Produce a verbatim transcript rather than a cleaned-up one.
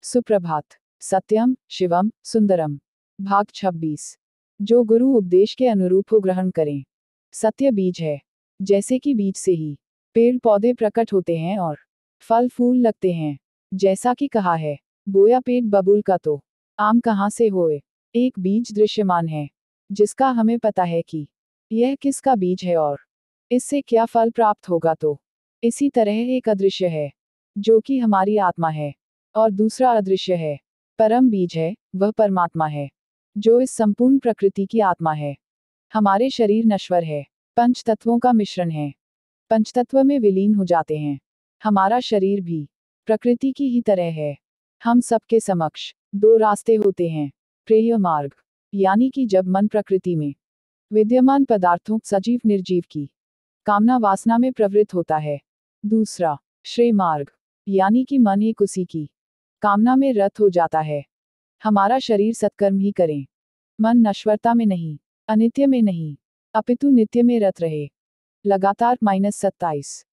सुप्रभात। सत्यम शिवम सुंदरम। भाग छब्बीस। जो गुरु उपदेश के अनुरूप हो ग्रहण करें। सत्य बीज है। जैसे कि बीज से ही पेड़ पौधे प्रकट होते हैं और फल फूल लगते हैं। जैसा कि कहा है, बोया पेट बबूल का तो आम कहाँ से होए। एक बीज दृश्यमान है, जिसका हमें पता है कि यह किसका बीज है और इससे क्या फल प्राप्त होगा। तो इसी तरह एक अदृश्य है, जो कि हमारी आत्मा है, और दूसरा अदृश्य है, परम बीज है, वह परमात्मा है, जो इस संपूर्ण प्रकृति की आत्मा है। हमारे शरीर नश्वर है, पंच तत्वों का मिश्रण है, पंचतत्व में विलीन हो जाते हैं। हमारा शरीर भी प्रकृति की ही तरह है। हम सबके समक्ष दो रास्ते होते हैं। प्रेय मार्ग, यानी कि जब मन प्रकृति में विद्यमान पदार्थों सजीव निर्जीव की कामना वासना में प्रवृत्त होता है। दूसरा श्रेय मार्ग, यानी कि मन एक उसी की कामना में रत हो जाता है। हमारा शरीर सत्कर्म ही करें, मन नश्वरता में नहीं, अनित्य में नहीं, अपितु नित्य में रत रहे। लगातार माइनस सत्ताईस।